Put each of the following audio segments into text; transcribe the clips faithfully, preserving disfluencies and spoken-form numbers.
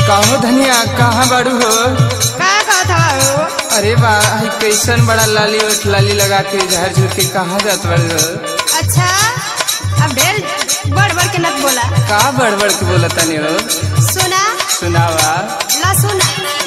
काहो धनिया कहाँ बाड़ू हो? का कहत हो? अरे वाह कैसन बड़ा लाली उठ लाली लगा के झर झुर के कहाँ जात बाड़ू हो? अच्छा अब ढेर बड़ बड़ के नत बोला। का बड़ बड़ के बोला तनी हो? सुना सुनावा ला सुना।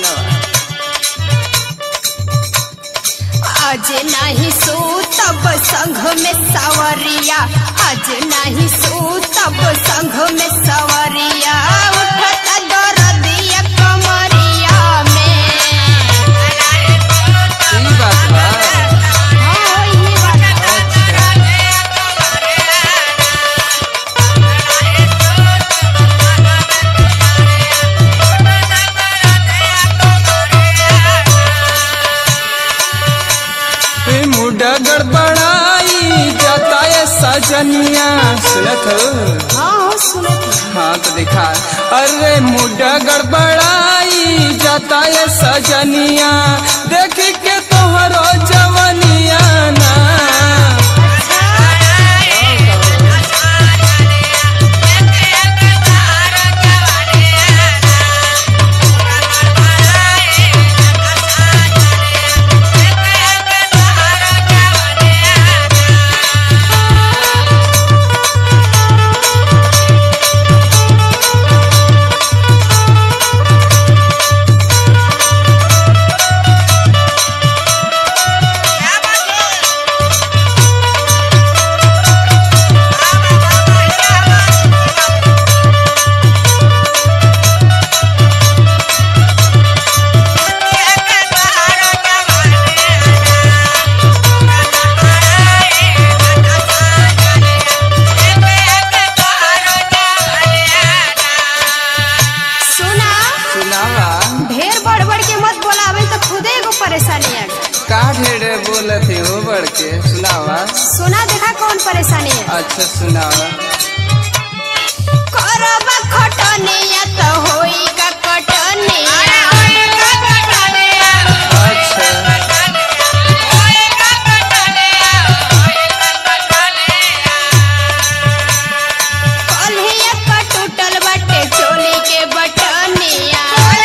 आज नहीं सूतब संघ में सवरिया, आज नहीं सूतब संघ में सवरिया, उठत दर्दिया कमरिया में। ई बात बा। हाँ ये बात मुडा गड़बड़ाई जाता है सजनिया। सुनत हो? हाँ हाँ सुनत हूँ। हाँ तो देखा। अरे मुडा गड़बड़ाई जाता है सजनिया, देख के तोहरो जवनिया ना। परेशानी है का ढेर बोलत हो बढ़ के? सुनावा सुना देखा कौन परेशानी है। अच्छा सुनावा। करबा खटनिया तो होई का कटनिया। अच्छा कल्हिया का टूटल बाटे चोली के बटनिया।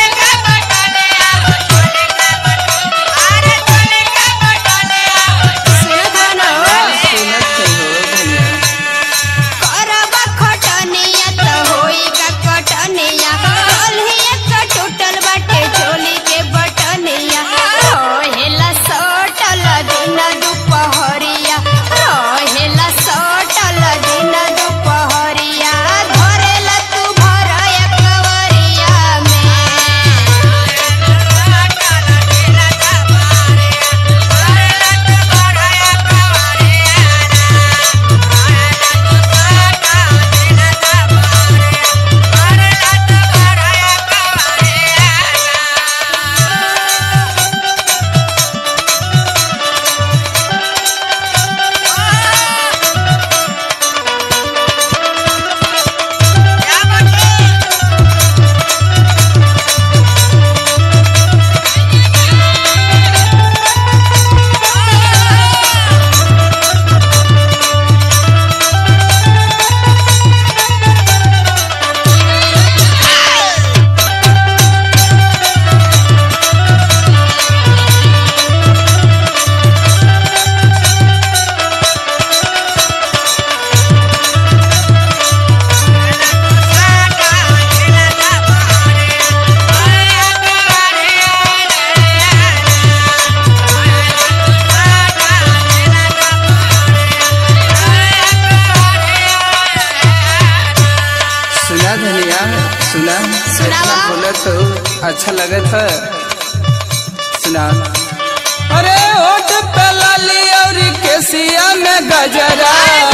धनिया सुना सुना बोलत हो अच्छा लगत है। सुना। अरे होठ पे लाली और केसिया में गजरा,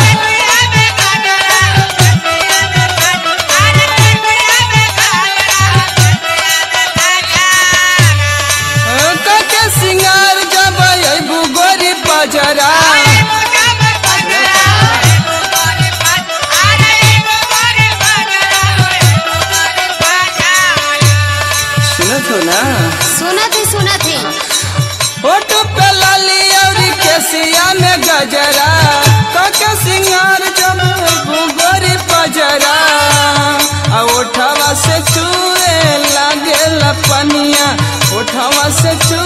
के सिंगार जब अबू गोरी पजरा। सुनत ही सुनत ही। होठ पे लाली और केसिया में गजरा, के सिंगार जब गोरी पजरा, उठवा से चूए लग जवानिया उठावा से चू